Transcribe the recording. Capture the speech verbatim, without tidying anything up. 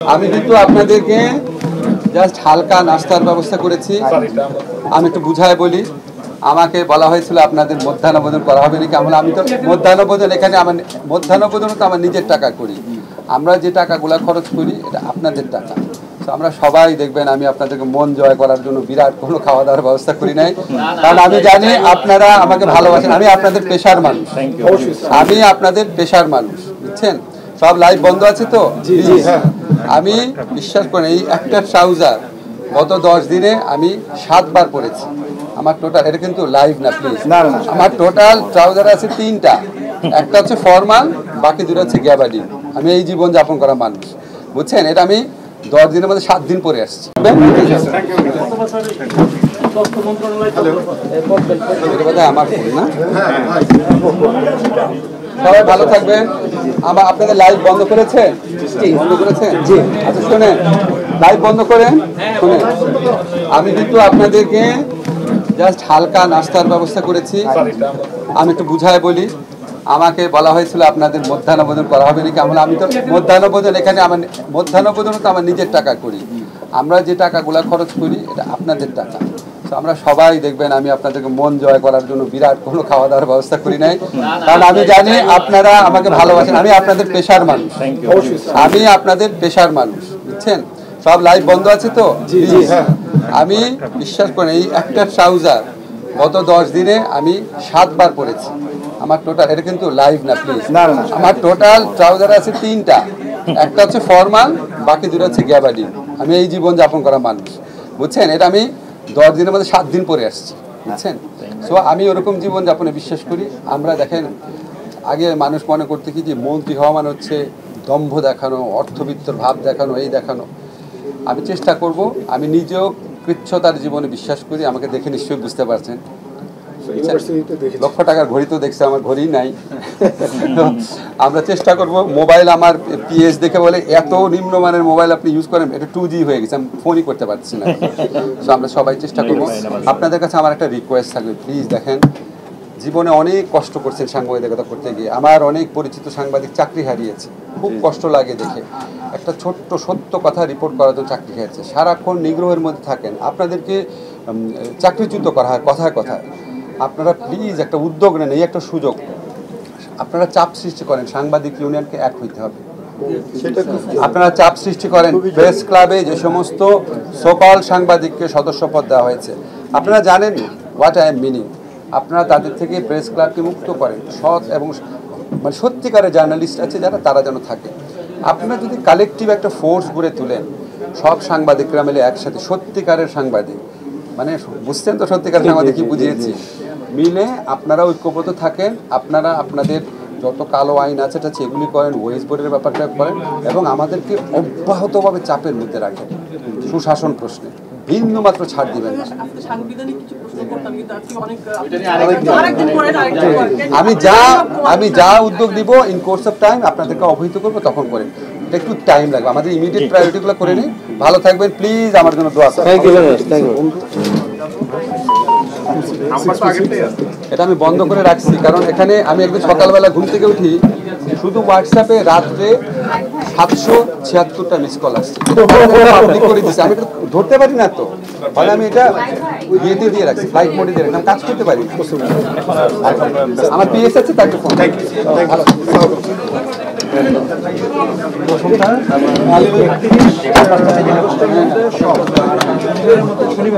আমি কিন্তু আপনাদেরকে জাস্ট হালকা নাস্তার ব্যবস্থা করেছি। আমি একটু বুঝায় বলি, আমাকে বলা হয়েছিল আপনাদের মধ্যাহ্নভোজন করা হবে নাকি। আমরা আমি তো মধ্যাহ্নভোজন এখানে আমার মধ্যাহ্নভোজন তো আমার নিজের টাকা করি। আমরা যে টাকাগুলো খরচ করি এটা আপনাদের টাকা। তো আমরা সবাই দেখবেন আমি আপনাদেরকে মন জয় করার জন্য বিরাট কোনো খাওয়া দাওয়ার ব্যবস্থা করি নাই, কারণ আমি জানি আপনারা আমাকে ভালোবাসেন। আমি আপনাদের পেশার মানুষ, আমি আপনাদের পেশার মানুষ, বুঝছেন। সব লাইভ বন্ধ আছে তো। আমি বিশ্বাস করি এই একটা ট্রাউজার গত দশ দিনে আমি সাতবার পরেছি। আমার টোটাল, এটা কিন্তু লাইভ না প্লিজ, আমার টোটাল ট্রাউজার আছে তিনটা, একটা হচ্ছে ফরমাল, বাকি দুটো হচ্ছে গ্যাবার্ডিন। আমি এই জীবন যাপন করা মানুষ, বুঝছেন। এটা আমি দশ দিনের মধ্যে সাত দিন পরে আসছি। আমার ফোন না, সবাই ভালো থাকবেন। আমার আপনাদের লাইভ বন্ধ করেছেন, বন্ধ করেছেন জি। আচ্ছা শোনেন, লাইভ বন্ধ করেন, শোনেন। আমি কিন্তু আপনাদেরকে জাস্ট হালকা নাস্তার ব্যবস্থা করেছি। আমি একটু বুঝায় বলি, আমাকে বলা হয়েছিল আপনাদের মধ্যাহ্নভোজন করা হবে নাকি। আমরা আমি তো মধ্যাহ্নভোজন এখানে আমার মধ্যাহ্নভোজন তো আমার নিজের টাকা করি। আমরা যে টাকাগুলো খরচ করি এটা আপনাদের টাকা। তো আমরা সবাই দেখবেন আমি আপনাদেরকে মন জয় করার জন্য বিরাট কোনো খাওয়া দাওয়ার ব্যবস্থা করি নাই, কারণ আমি জানি আপনারা আমাকে ভালোবাসেন। আমি আপনাদের পেশার মানুষ, আমি আপনাদের পেশার মানুষ, বুঝছেন। সব লাইভ বন্ধ আছে তো। আমি বিশ্বাস করি এই একটা ট্রাউজার গত দশ দিনে আমি সাতবার পরেছি। আমার টোটাল, এটা কিন্তু লাইভ না প্লিজ, আমার টোটাল ট্রাউজার আছে তিনটা, একটা হচ্ছে ফরমাল, বাকি দুটো হচ্ছে গ্যাবার্ডিন। আমি এই জীবন যাপন করা মানুষ, বুঝছেন। এটা আমি দশ দিনের মধ্যে সাত দিন পরে আসছি, বুঝছেন। সো আমি ওরকম জীবন যাপনে বিশ্বাস করি। আমরা দেখেন আগে মানুষ মনে করতে কি যে মন্ত্রী হওয়া মানে হচ্ছে দম্ভ দেখানো, অর্থবিত্তর ভাব দেখানো, এই দেখানো। আমি চেষ্টা করব, আমি নিজেও কৃচ্ছতার জীবনে বিশ্বাস করি। আমাকে দেখে নিশ্চয়ই বুঝতে পারছেন। লক্ষ টাকার ঘড়ি তো দেখছে, আমার ঘড়ি নাই। আমরা চেষ্টা করব, মোবাইল আমার পিএস দেখে বলে এত নিম্নমানের মোবাইল আপনি ইউজ করেন, এটা টু জি হয়ে গেছে, আমি ফোনই করতে পারছি না। তো আমরা সবাই চেষ্টা করব। আপনাদের কাছে আমার একটা রিকোয়েস্ট থাকবে, প্লিজ দেখেন জীবনে অনেক কষ্ট করছেন সাংবাদিকতা করতে গিয়ে। আমার অনেক পরিচিত সাংবাদিক চাকরি হারিয়েছে, খুব কষ্ট লাগে দেখে। একটা ছোট্ট সত্য কথা রিপোর্ট করার জন্য চাকরি হারিয়েছে, সারাক্ষণ নিগ্রহের মধ্যে থাকেন, আপনাদেরকে চাকরিচ্যুত করা হয় কথায় কথায়। আপনারা প্লিজ একটা উদ্যোগ নেন, এই একটা সুযোগ। আপনারা চাপ সৃষ্টি করেন, সাংবাদিক ইউনিয়নকে এক হইতে হবে। আপনারা চাপ সৃষ্টি করেন, প্রেস ক্লাবে যে সমস্ত সোকল সাংবাদিককে সদস্যপদ দেওয়া হয়েছে, আপনারা জানেন হোয়াট আই এম মিনিং। আপনারা তাদের থেকে প্রেস ক্লাবকে মুক্ত করেন। সৎ এবং মানে সত্যিকারের জার্নালিস্ট আছে যারা, তারা যেন থাকে। আপনারা যদি কালেকটিভ একটা ফোর্স গড়ে তুলেন, সব সাংবাদিকরা মিলে একসাথে, সত্যিকারের সাংবাদিক মানে বুঝছেন তো সত্যিকারের সাংবাদিক কি বুঝিয়েছি, মিলে আপনারা ঐক্যবদ্ধ থাকেন। আপনারা আপনাদের যত কালো আইন আছে এটা সেগুলি করেন, ওয়েজ বোর্ডের ব্যাপারটা করেন, এবং আমাদেরকে অব্যাহতভাবে চাপের মধ্যে রাখেন সুশাসন প্রশ্নে। ভিন্ন মাত্র ছাড় দিবেন না। আমি যা আমি যা উদ্যোগ নিব ইন কোর্স অফ টাইম আপনাদেরকে অবহিত করবো, তখন করেন। এটা একটু টাইম লাগবে, আমাদের ইমিডিয়েট প্রায়োরিটিগুলো করে নিই। ভালো থাকবেন, প্লিজ আমার জন্য দোয়া করুন। এটা আমি বন্ধ করে রাখছি, কারণ এখানে আমি একদিন সকালবেলা ঘুম থেকে উঠি, শুধু হোয়াটসঅ্যাপে রাত্রে সাতশো ছিয়াত্তরটা মিস কল আসছে, পাবলিক করে দিচ্ছে। আমি এটা ধরতে পারি না, তো ফলে আমি এটা ইয়েতে দিয়ে রাখছি, ফ্লাইট মোডে দিয়ে রাখছি, আমি কাজ করতে পারি। আমার পিএস আছে, তাকে ফোন। ভালো